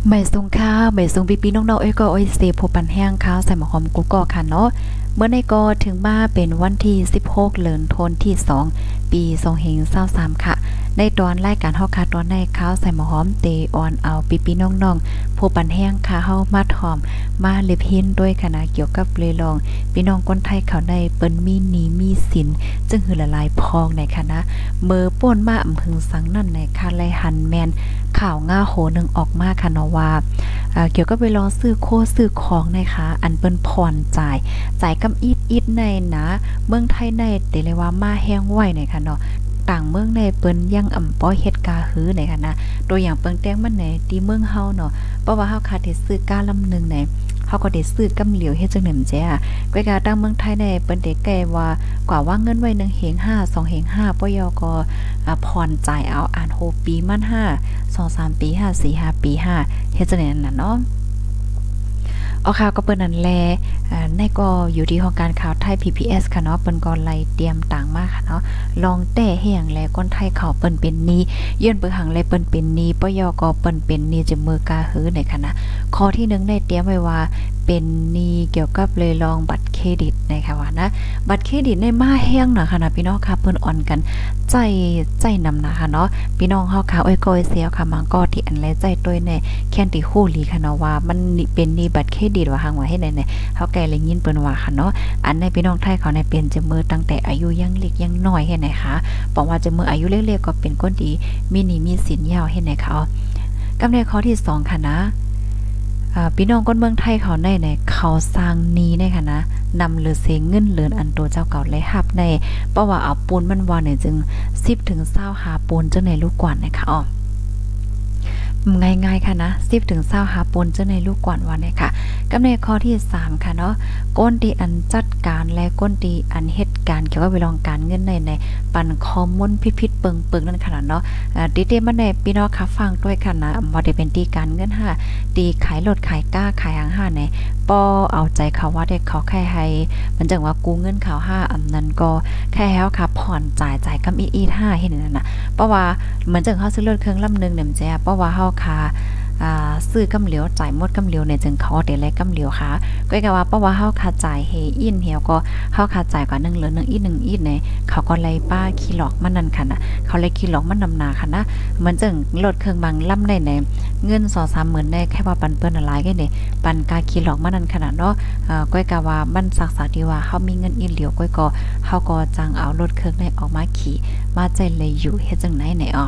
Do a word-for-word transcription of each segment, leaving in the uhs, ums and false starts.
ไม่สูงค่าไม่สูงปีปีน้องๆเอ้ยก็อ้อยเซโพปันแห้งข้าวใส่หมอหอมกุกก็ค่ะเนาะเมื่อในก็ถึงมาเป็นวันที่สิบหกเดือนธันวาคมที่สองปีสองพันยี่สิบสามค่ะในตอนรายการเฮาค่ะตอนในข้าวใส่หมอหอมเตออนเอาปีปีน้องๆโพปันแห้งค่ะเฮามาถอมมาเล็บหินด้วยคณะเกี่ยวกับเรลองพี่น้องคนไทยเขาในเปิ้นมีหนี้มีสินจึงหือละลายพองในคณะเมื่อป่นมาอำพึงสังนั่นในค่ะไลหันแมนข่าวง่าโหนึงออกมาค่ะเนาะว่าเกี่ยวกับไปรอซื้อโคซื้อของนะคะอันเปิ้นผ่อนจ่ายจ่ายกำอีดอีดในนะเมืองไทยในเตเลยว่ามาแห้งไว้ในค่ะเนาะต่างเมืองในเปิ้นยังอ่ำป้อเฮ็ดกาหือในค่ะนะตัวอย่างเปิ้งแต้งมันในที่เมืองเฮาเนาะเพราะว่าเฮาคาดได้ซื้อกาลำนึงในเฮาก็ได้ซื้อกำเหลียวเฮ็ดจังหนึ่งแจ้ะก้อยกาตั้งเมืองไทยในเปิ้นได้แก้ว่ากว่าว่าเงินไว้หนึ่งเฮงห้า สองเฮงห้าปยก็ผ่อนจ่ายเอาอ่านโฮปีมันห้า สอง สามปีห้า สี่ ห้าปีห้าเฮ็ดจังนั้นน่ะเนาะเอาข่าวก็เปิ้นนั่นแลอ่าในก็อยู่ที่ห้องการข่าวไทย พี พี เอส ค่ะเนาะเปิ้นก็ไล่เตรียมต่างมาค่ะเนาะลองแต่แห่งแลคนไทยเขาเปิ้นเป็นหนี้ย้อนเปิ้งหังแลเปิ้นเป็นหนี้ปยก็เปิ้นเป็นหนี้จะมือกาหือในค่ะนะข้อที่หนึ่งได้เตรียมไว้ว่าเป็นหนี้เกี่ยวกับเลยลองบัตรเครดิตนะคะว่านะบัตรเครดิตในมาแห้งน่ะค่ะนะพี่น้องค่ะเปิ้นอ่อนกันใจใจนำนะคะเนาะพี่น้องเฮาค่ะอ้อยก้อยเสียวค่ะมังก็ที่อันแลใจต้วยในแค่นติฮู้ลีค่ะเนาะว่ามันเป็นหนี้บัตรเครดิตว่าหังว่าเฮ็ดไหนๆเฮาแก่เลยยินเปิ้นว่าค่ะเนาะอันในพี่น้องไทยเขาในเป็นจะมือตั้งแต่อายุยังเล็กยังน้อยเฮ็ดไหนคะบอกว่าจะมืออายุเล็กๆก็เป็นคนดีมีหนี้มีสินยาวเฮ็ดไหนคะกำในข้อที่สองค่ะนะอ่าพี่น้องคนเมืองไทยเขาในเนี่ยเขาสร้างนี้ในค่ะนะนำเหลือเสงเงินเหลือนอันโตเจ้าเก่าและหับในเพราะว่าเอาปูนมันว่าเนี่ยจึงสิบถึงยี่สิบหาปูนจังในลูกกวนนะคะอ๋อง่ายๆค่ะนะสิบถึงยี่สิบหาปูนจังในลูกกวนว่าเนี่ยค่ะกำในข้อที่สามค่ะเนาะก้นที่อันจัดการและก้นที่อันเฮ็ดการเกี่ยวกับเวลองการเงินในในปันคอมมอนพิษๆเปิงๆนั่นค่ะเนาะอ่าดิๆมาในพี่น้องค่ะฟังด้วยค่ะนะบ่ได้เป็นตีการเงินห้าตีขายรถขายก้าขายหางห้าในป้อเอาใจเขาว่าได้เขาแค่ให้มันจังว่ากู้เงินเขาห้าอำนั้นก็แค่แฮวค่ะผ่อนจ่ายจ่ายกำอีๆห้าเฮ็ดนั่นน่ะเพราะว่าเหมือนจังเฮาซื้อรถเครื่องลำนึงเนี่ยแจ้เพราะว่าเฮาค่ะอ่าซื้อกำเหลียวจ่ายหมดกำเหลียวเนี่ยจึงเขาเดี๋ยวแลกำเหลียวค่ะก็ก็ว่าเพราะว่าเฮาค่าจ่ายเฮอินเหี่ยวก็เฮาค่าจ่ายกว่าหนึ่งเหลือหนึ่งอีกหนึ่งอีกเนี่ยเขาก็ไล่ป้าขี้หลอกมันนั่นค่ะนะเขาเลยขี้หลอกมันนำหนาค่ะนะเหมือนจังรถเครื่องบางล่ำได้ในเงิน สองสามหมื่นได้แค่ว่าปันเปิ้นอะไรแค่นี่ปันกาขี้หลอกมันนั่นขนาดเนาะเอ่อก้อยก็ว่ามันศักษาดีว่าเฮามีเงินอีเหลียวก้อยก็เฮาก็จังเอารถเครื่องได้ออกมาขี่มาใจเลยอยู่เฮ็ดจังไหนไหนอ้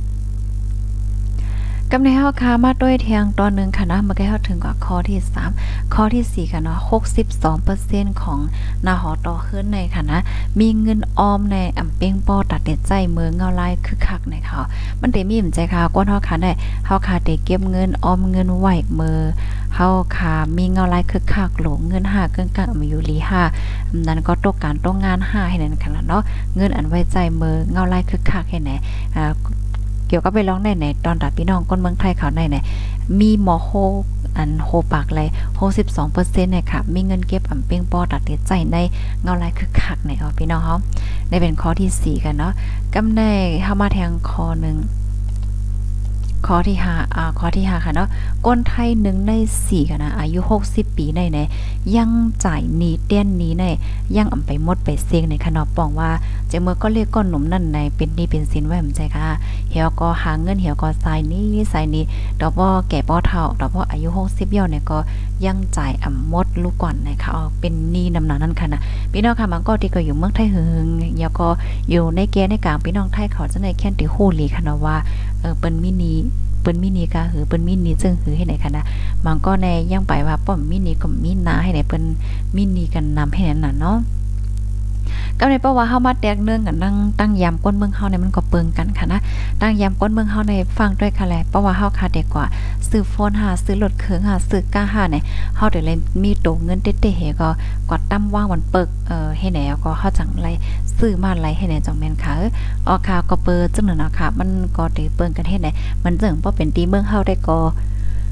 อกำในเฮาคามาด้วยเทียงตอนนึงค่ะนะเมื่อกี้เฮาถึงกับข้อที่สามข้อที่สี่ค่ะเนาะ หกสิบสองเปอร์เซ็นต์ ของนาหอต่อขึ้นในค่ะนะมีเงินออมในอำเป้งป้อตัดเด็ดใจเมืองเงาลายคึกคักในค่ะมันได้มีมใจค่ะก้นเฮาค่ะได้เฮาค่ะได้เก็บเงินออมเงินไว้มือเฮาค่ะมีเงาลายคึกคักหลงเงินห้าเกินกลางมาอยู่ลีห้านั้นก็ตกการต้องงานห้าให้นั่นค่ะเนาะเงินอันไว้ใจมือเงาลายคึกคักให้ไหนอ่าเกี่ยวกับไปร้องในไหนตอนตัดพี่น้องคนเมืองไทยเขาในไหนมีหมอโฮอันโฮปากเลยหกสิบสองเปอร์เซ็นต์เนี่ยค่ะมีเงินเก็บอ่ำเป้งปอตัดเด็ดใจในเงาลายคึกคักในเอาพี่น้องเฮาได้เป็นข้อที่สี่กันเนาะกำในเฮามาแทงข้อนึงข้อที่ห้าอ่าข้อที่ห้าค่ะเนาะคนไทยหนึ่งในสี่ค่ะนะอายุหกสิบปีในในยังจ่ายหนี้เตี้ยนหนี้ในยังอำไปหมดไปเซ็งในค่ะเนาะป้องว่าจะเมื่อก็เรียกก้อนหนุ่มนั่นในเป็นหนี้เป็นสินไว้เหมือนใจค่ะเหี่ยวก็หาเงินเหี่ยวก็ใส่นี้ใส่นี้ดอกบ่แก่บ่เฒ่าดอกบ่อายุหกสิบย่อเนี่ยก็ยังจ่ายอ่ำหมดลูกก่อนนะคะเอาเป็นหนี้นำหนานั่นค่ะนะพี่น้องค่ะมันก็ที่ก็อยู่เมืองไทยหึงเหี่ยวก็อยู่ในแก่ในกลางพี่น้องไทยเขาจะในแค่นที่ฮู้ลีค่ะเนาะว่าเออเปิ้นมีหนี้เปิ้นมีหนี้กะหือเปิ้นมีหนี้จึงหือให้ไหนค่ะนะมันก็แน่ยังไปว่าป้อมมีหนี้ก็มีนาให้ไหนเปิ้นมีหนี้กันนำให้นั่นน่ะเนาะก็ในเพราะว่าเฮามาแตกเนื่องกันตั้งตั้งยามก้นเมืองเฮาเนี่ยมันก็เปิงกันค่ะนะตั้งยามก้นเมืองเฮาในฟังด้วยค่ะแหละเพราะว่าเฮาคาเด็กกว่าซื้อโฟนหาซื้อรถเครื่องหาซื้อก้าหาเนี่ยเฮาได้เลยมีโตเงินเต๊ะๆเฮก็กว่าตั้มว่างวันเปิกเอ่อให้แหนก็เฮาจังไรซื้อมาไรให้แหนจังแม่นค่ะเออออกข่าวก็เปิดจังนั้นเนาะค่ะมันก็ได้เปิงกันเฮ็ดไหนมันจังบ่เป็นตีเมืองเฮาได้ก็ ป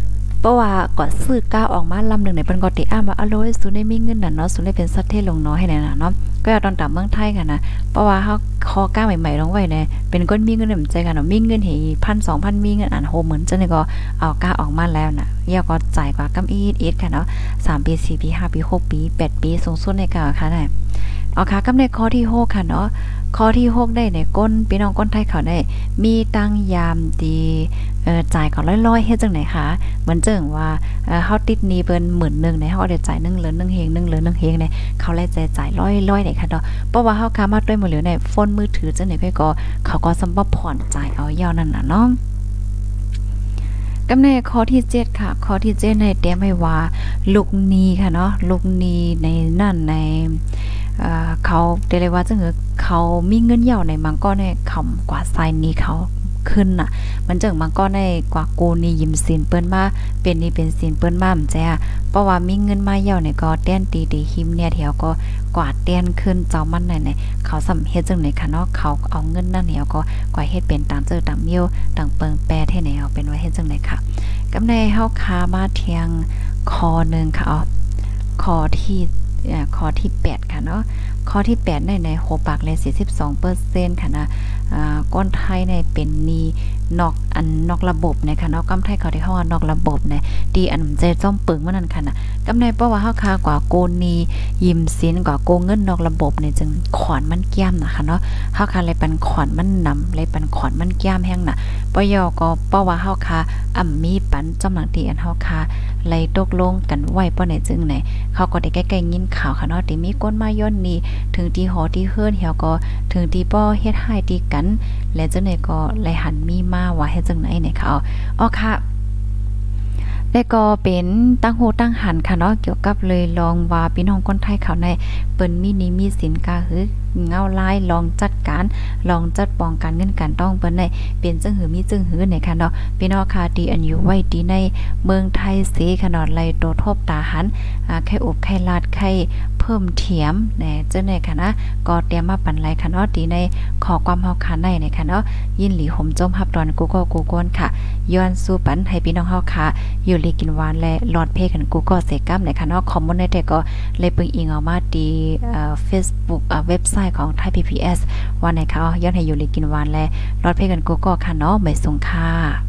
ราะว่าก็ซื้อก้าออกมาลำหนึ่งในเปิ้นก็ติอ้ามาอร่อยสุได้มีเงินน่ะเนาะสุได้เป็นสัตว์เทศลงน้อยให้น่ะเนาะก็เอาตอนตามเมืองไทยกันนะเพราะว่าเฮาคอก้าใหม่ๆลงไว้เนี่ยเป็นก้นมีเงินเหมือนใจกันเนาะมีเงินเฮพันสองพันมีเงินอันโฮเหมือนจังได๋ก็เอาก้าออกมาแล้วน่ะเยาก็จ่ายกว่ากำอีดอีดค่ะเนาะสามปีสี่ปีห้าปีหกปีแปดปีสูงสุดในกาค่ะได้เอาค่ะกำในข้อที่หกค่ะเนาะข้อที่หกได้ในก้นพี่น้องก้นไทยเขาได้มีตังยามดีเอ่อจ่ายก่อนร้อยๆเฮ็ดจังไหนคะเหมือนเจิงว่าเอ่อเฮาติดหนี้เปิ้นหมื่นนึงเนี่ยเฮาได้จ่ายหนึ่งเหลือหนึ่งเฮงหนึ่งเหลือหนึ่งเฮงเนี่ยเขาแลใจจ่ายร้อยๆเนี่ยค่ะเนาะเพราะว่าเฮาค้ามาด้วยหมดเหลือในโฟนมือถือจังไหนค่อยก็เขาก็สำบ่ผ่อนจ่ายเอายาวนั่นน่ะเนาะกำในข้อที่เจ็ดค่ะข้อที่เจ็ดในเตรียมไว้ว่าลูกหนี้ค่ะเนาะลูกหนี้ในนั่นในเอ่อเขาเรียกว่าจังหือเขามีเงินเหย่าในมังก็ในคำกว่าไซนี้เขาขึ้นน่ะมันจังมังก็ในกว่าโกนี่ยิ้มสินเปิ้นมาเป็นนี่เป็นสินเปิ้นมาแจ้เพราะว่ามีเงินมาเหย่าเนี่ยก็แต้นตีตีหิมเนี่ยแถวก็กว่าแต้นขึ้นเจ้ามันไหนๆเขาสำเฮ็ดจังไหนค่ะเนาะเขาเอาเงินนั่นแถวก็กว่าเฮ็ดเป็นตามเจอตามเมียวต่างเปิงแปรเท่แนวเป็นว่าเฮ็ดจังไหนค่ะกำในเฮาคามาเทียงคอนึงค่ะอ๋อคอที่ข้อที่แปดค่ะเนาะข้อที่แปดในในโหปากเลย สี่สิบสองเปอร์เซ็นต์ ค่ะนะอ่าก้นไทยในเป็นนีนอกอันนอกระบบนะคะเนาะกำไทยเขาที่เฮานอกระบบเนี่ยดีอันใจจ้อมปึงมันนั่นค่ะนะกำในเพราะว่าเฮาคากว่าโกนียิ้มสินกว่าโกเงินนอกระบบเนี่ยจึงขอนมันแก้มนะคะเนาะเฮาคาเลยปันขอนมันนำเลยปันขอนมันแก้มแห้งน่ะปยก็เพราะว่าเฮาคาอ่ำมีปันจำหลังตีอันเฮาคาเลยตกลงกันไว้ป้อไหนจึงไหนเขาก็ได้ใกล้ๆยินข่าวค่ะเนาะที่มีก้นมาย้อนนี่ถึงที่หอที่เฮือนเหี่ยวก็ถึงที่ป้อเฮ็ดให้ตีกันและจังไหนก็ไหลหันมีมาว่าเฮ็ดจังไหนเนี่ยค่ะอ๋อค่ะและก็เป็นตั้งโหตั้งหันค่ะเนาะเกี่ยวกับเลยลองว่าพี่น้องคนไทยเขาในเปิ้นมีนิมีสินกาหือเงาลายลองจัดการลองจัดป้องกันเงินการต้องเปิ้นได้เป็นจังหือมีจังหือเนี่ยค่ะเนาะพี่น้องค่ะดีอันอยู่ไว้ดีในเมืองไทยเสค่ะเนาะไล่โตทบตาหันอ่าไข่อบไข่ลาดไข่เพิ่มเถียมแหน่จังได๋ค่ะนะก็เตรียมมาปันไลค่ะเนาะดีในขอความเฮาค่ะในเนี่ยค่ะเนาะยินหลีห่มจมรับตอนกูก็กูก้นค่ะย้อนสู่ปันให้พี่น้องเฮาค่ะอยู่ลีกินหวานและหลอดเพกันกูก็เสกัมเนี่ยค่ะเนาะคอมมูนได้แต่ก็เลยปึงอิงเอามาดีเอ่อ Facebook อ่าเว็บไซต์ของ Thai พี พี เอส ว่าไหนคะย้อนให้อยู่ลีกินหวานและหลอดเพกันกูก็ค่ะเนาะไม่สงค่ะ